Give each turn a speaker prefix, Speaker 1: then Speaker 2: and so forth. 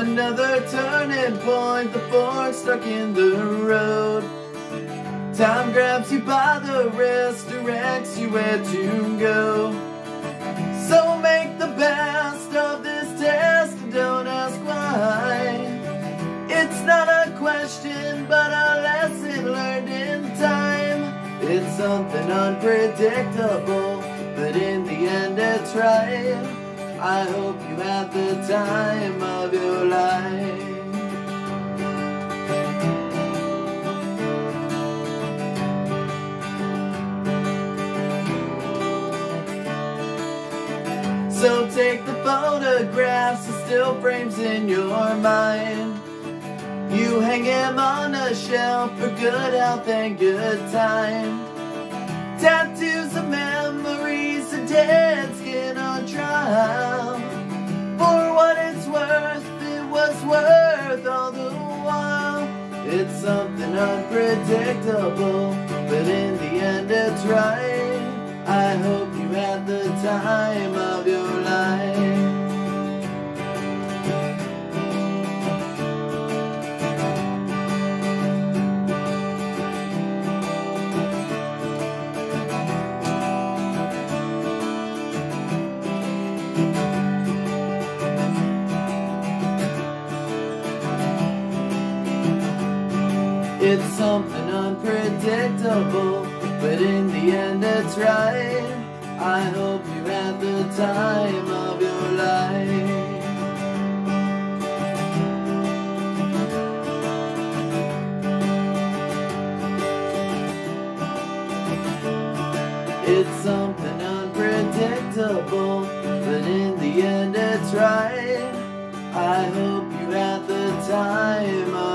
Speaker 1: Another turning point, the fork stuck in the road. Time grabs you by the wrist, directs you where to go. So make the best of this test and don't ask why. It's not a question, but a lesson learned in time. It's something unpredictable, but in the end it's right. I hope you had the time of your life. So take the photographs and still frames in your mind. You hang him on a shelf for good health and good time. Tattoos of memories, a dead skin on trial. For what it's worth, it was worth all the while. It's something unpredictable, but in the end it's right. I hope you had the time of your life. It's something unpredictable, but in the end it's right. I hope you had the time of your life. It's something unpredictable, but in the end it's right. I hope you had the time of